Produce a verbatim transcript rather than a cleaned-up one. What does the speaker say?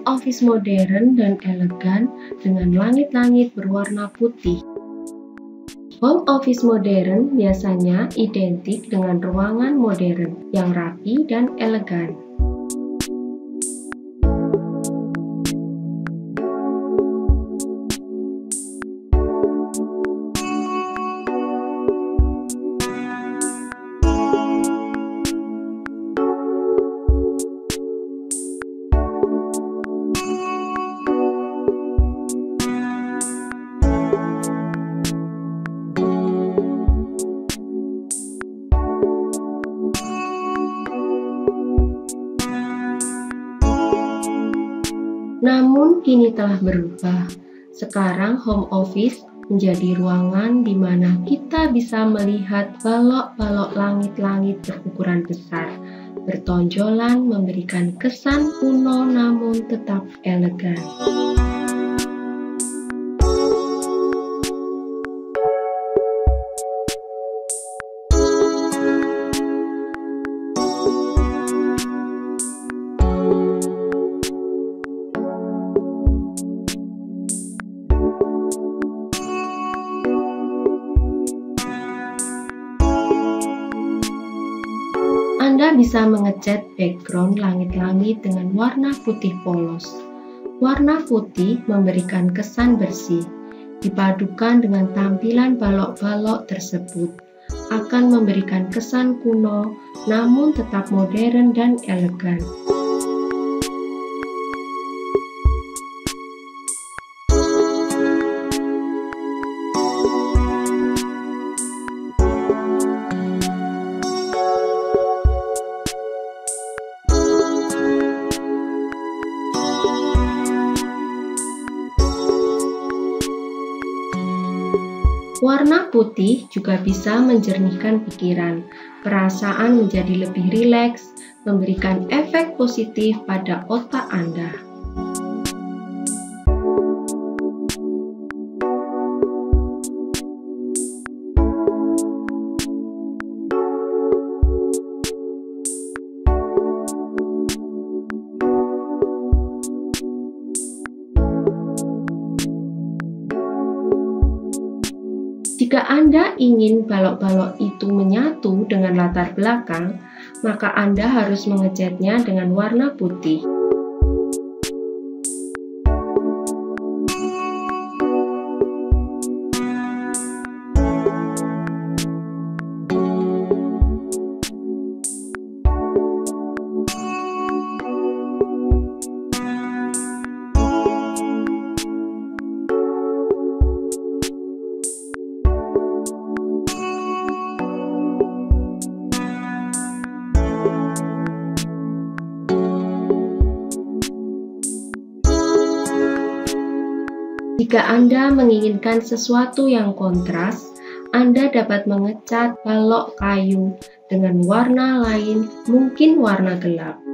office modern dan elegan dengan langit-langit berwarna putih. Home office modern biasanya identik dengan ruangan modern yang rapi dan elegan. Namun kini telah berubah. Sekarang home office menjadi ruangan di mana kita bisa melihat balok-balok langit-langit berukuran besar, bertonjolan memberikan kesan kuno namun tetap elegan. Anda bisa mengecat background langit-langit dengan warna putih polos. Warna putih memberikan kesan bersih. Dipadukan dengan tampilan balok-balok tersebut, akan memberikan kesan kuno namun tetap modern dan elegan. Warna putih juga bisa menjernihkan pikiran, perasaan menjadi lebih rileks, memberikan efek positif pada otak Anda. Jika Anda ingin balok-balok itu menyatu dengan latar belakang, maka Anda harus mengecatnya dengan warna putih. Jika Anda menginginkan sesuatu yang kontras, Anda dapat mengecat balok kayu dengan warna lain, mungkin warna gelap.